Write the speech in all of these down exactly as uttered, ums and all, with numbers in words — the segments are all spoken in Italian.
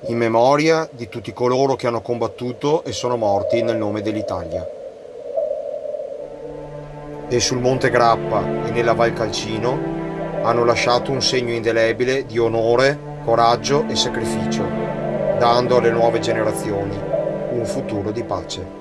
in memoria di tutti coloro che hanno combattuto e sono morti nel nome dell'Italia. E sul Monte Grappa e nella Val Calcino hanno lasciato un segno indelebile di onore, coraggio e sacrificio, dando alle nuove generazioni un futuro di pace.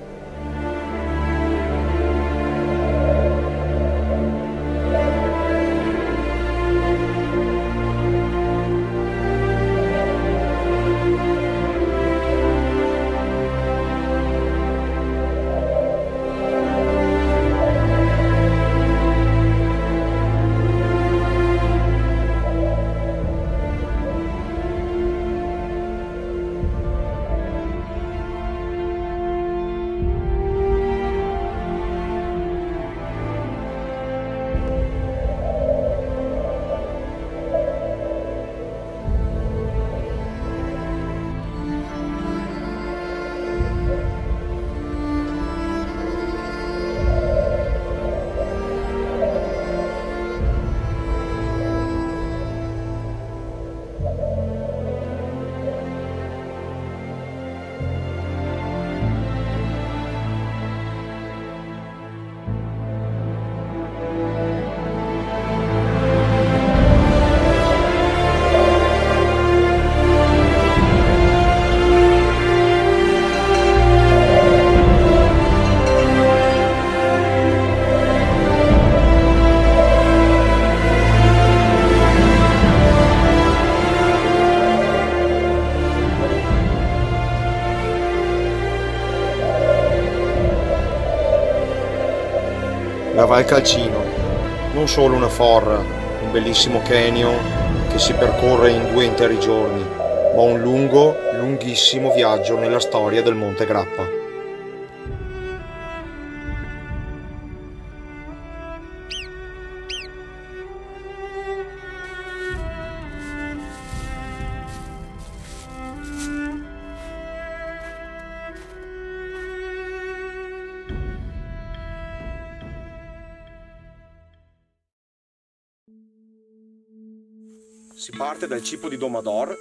La Val Calcino, non solo una forra, un bellissimo canyon che si percorre in due interi giorni, ma un lungo, lunghissimo viaggio nella storia del Monte Grappa. Si parte dal Cipo di Domador,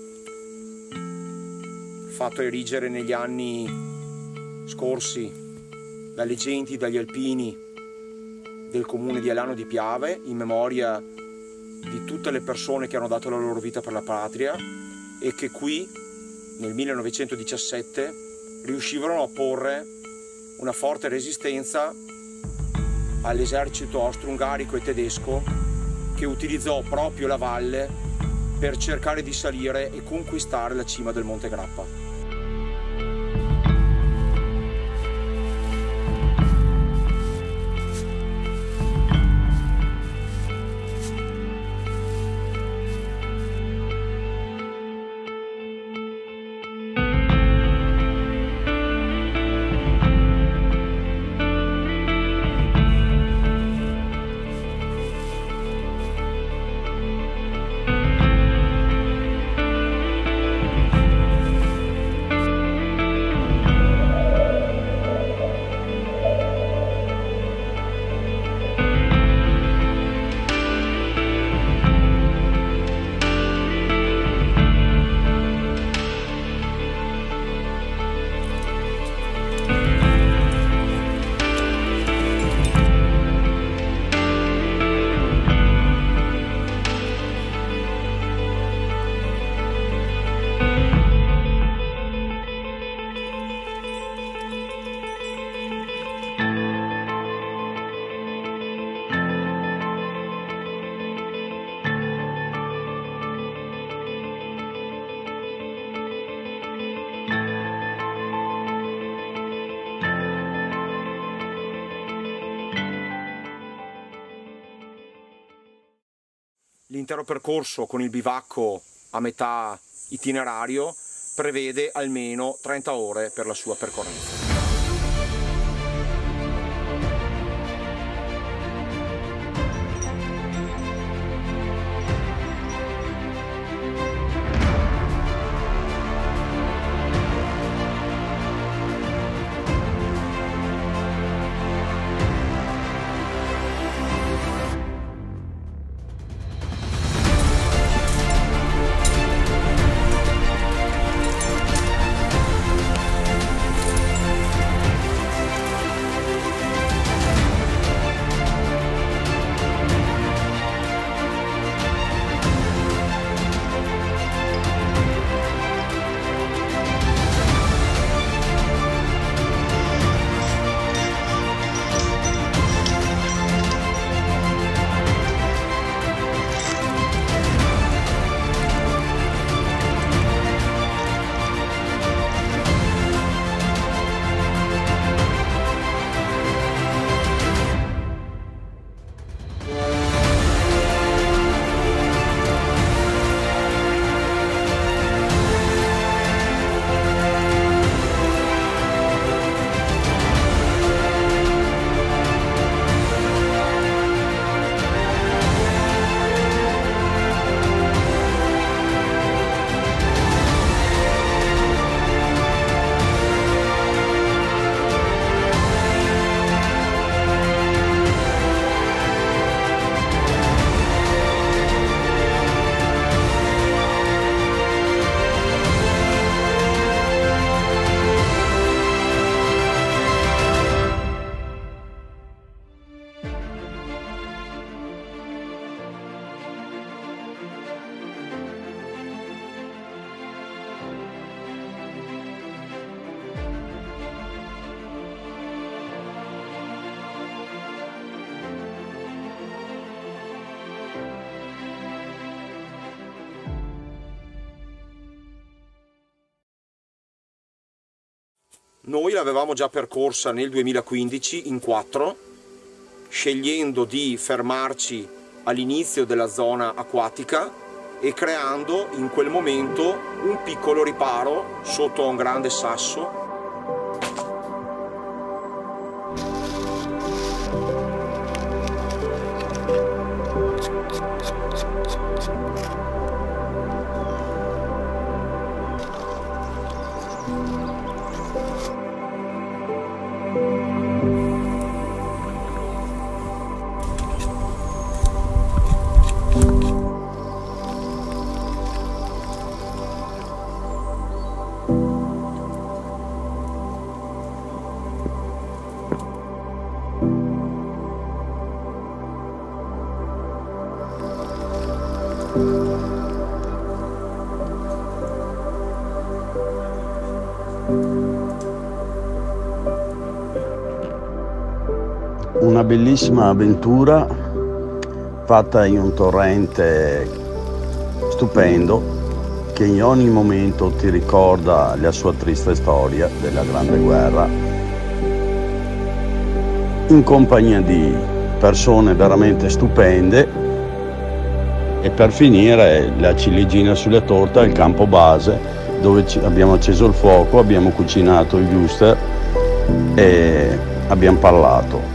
fatto erigere negli anni scorsi dalle genti, dagli alpini del comune di Alano di Piave, in memoria di tutte le persone che hanno dato la loro vita per la patria e che qui nel millenovecentodiciassette riuscirono a porre una forte resistenza all'esercito austro-ungarico e tedesco, che utilizzò proprio la valle per cercare di salire e conquistare la cima del Monte Grappa. L'intero percorso con il bivacco a metà itinerario prevede almeno trenta ore per la sua percorrenza. Noi l'avevamo già percorsa nel duemilaquindici in quattro, scegliendo di fermarci all'inizio della zona acquatica e creando in quel momento un piccolo riparo sotto a un grande sasso. Una bellissima avventura fatta in un torrente stupendo che in ogni momento ti ricorda la sua triste storia della Grande Guerra, in compagnia di persone veramente stupende, e per finire la ciliegina sulla torta al campo base, dove abbiamo acceso il fuoco, abbiamo cucinato il wuster e abbiamo parlato.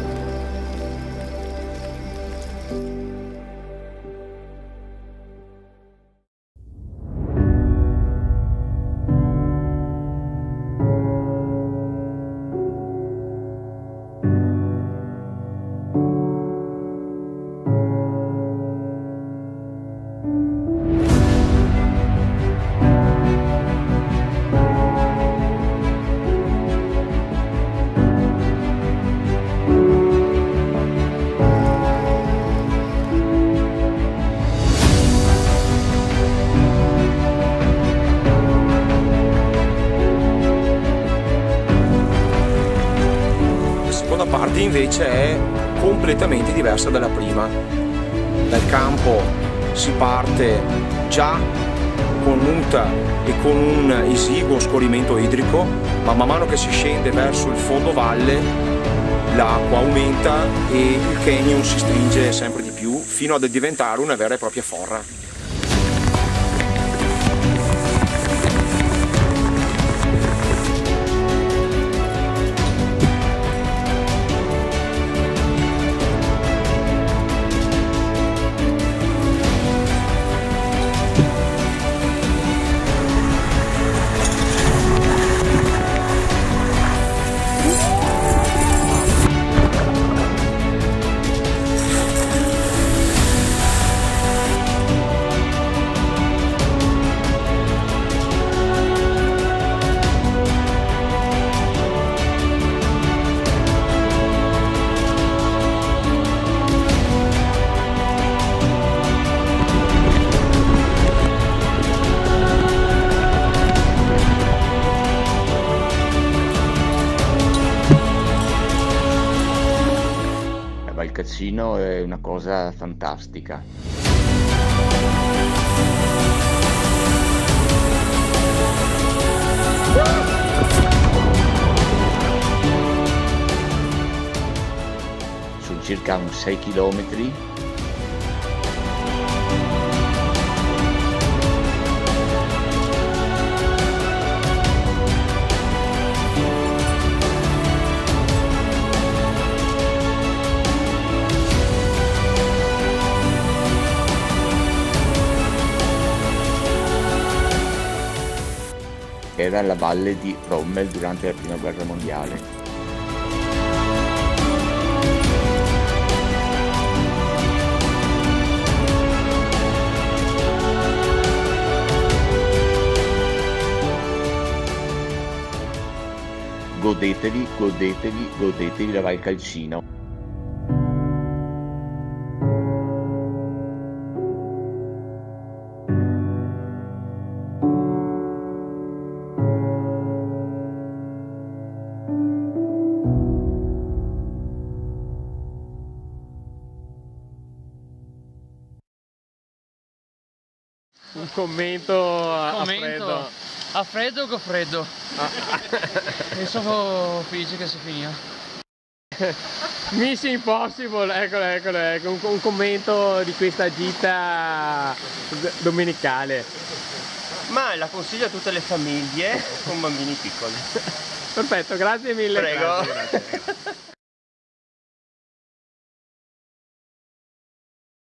Parte invece è completamente diversa dalla prima. Dal campo si parte già con muta e con un esiguo scorrimento idrico, ma man mano che si scende verso il fondovalle l'acqua aumenta e il canyon si stringe sempre di più fino a diventare una vera e propria forra. Valcaccino è una cosa fantastica. Sono circa un sei chilometri. Era la valle di Rommel durante la prima guerra mondiale. Godetevi, godetevi, godetevi la Valcaccino. Un commento a Commento. freddo. A freddo o con freddo? Ah. E sono felice che si finisca. Mission Impossible, eccolo, eccolo, ecco, un, un commento di questa gita domenicale. Ma la consiglio a tutte le famiglie con bambini piccoli. Perfetto, grazie mille. Prego. Grazie, grazie.